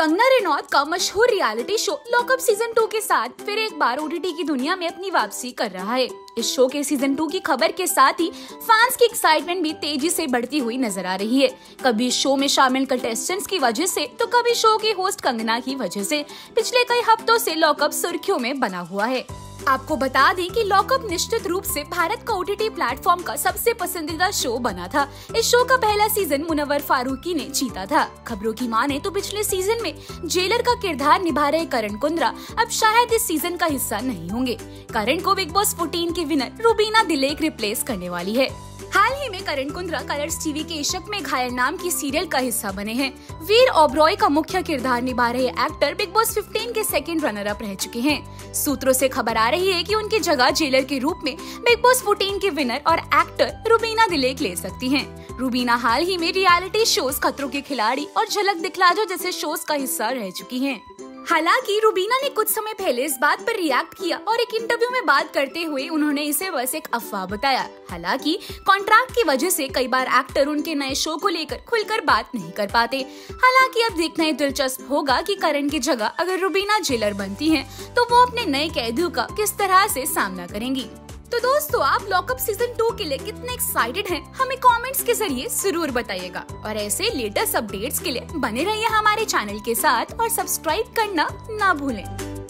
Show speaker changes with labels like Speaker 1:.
Speaker 1: कंगना रनौत का मशहूर reality show lockup season 2 के साथ फिर एक बार ओटीटी की दुनिया में अपनी वापसी कर रहा है। इस शो के सीजन 2 की खबर के साथ ही फैंस की एक्साइटमेंट भी तेजी से बढ़ती हुई नजर आ रही है। कभी शो में शामिल कंटेस्टेंट्स की वजह से तो कभी शो की होस्ट कंगना की वजह से पिछले कई हफ्तों से लॉकअप सुर्खियों में बना हुआ है। आपको बता दें कि लॉकअप निश्चित रूप से भारत का ओटीटी प्लेटफॉर्म का सबसे पसंदीदा शो बना था। इस शो का पहला सीजन मुनव्वर फारूकी ने जीता था। खबरों की माने तो पिछले सीजन में जेलर का किरदार निभा रहे करण कुंद्रा अब शायद इस सीजन का हिस्सा नहीं होंगे। करण को बिग बॉस 14 की विनर रुबीना दिलेक रिप्लेस करने वाली है। हाल ही में करण कुंद्रा कलर्स टीवी के इश्क में घायल नाम की सीरियल का हिस्सा बने हैं। वीर ओबरॉय का मुख्य किरदार निभा रहे एक्टर बिग बॉस 15 के सेकंड रनर अप रह चुके हैं। सूत्रों से खबर आ रही है कि उनकी जगह जेलर के रूप में बिग बॉस 14 के विनर और एक्टर रुबीना दिलेक ले सकती हैं। रुबीना हाल ही में रियलिटी शोज खतरों के खिलाड़ी और झलक दिखला जो जैसे शोज का हिस्सा रह चुकी हैं। हालांकि रुबीना ने कुछ समय पहले इस बात पर रिएक्ट किया और एक इंटरव्यू में बात करते हुए उन्होंने इसे बस एक अफवाह बताया। हालांकि कॉन्ट्रैक्ट की वजह से कई बार एक्टर उनके नए शो को लेकर खुलकर बात नहीं कर पाते। हालांकि अब देखना ही दिलचस्प होगा कि करण की जगह अगर रुबीना जेलर बनती हैं, तो वो अपने नए कैदियों का किस तरह से सामना करेंगी। तो दोस्तों, आप लॉकअप सीजन 2 के लिए कितने एक्साइटेड हैं? हमें कमेंट्स के जरिए जरूर बताइएगा और ऐसे लेटेस्ट अपडेट्स के लिए बने रहिए हमारे चैनल के साथ और सब्सक्राइब करना ना भूलें।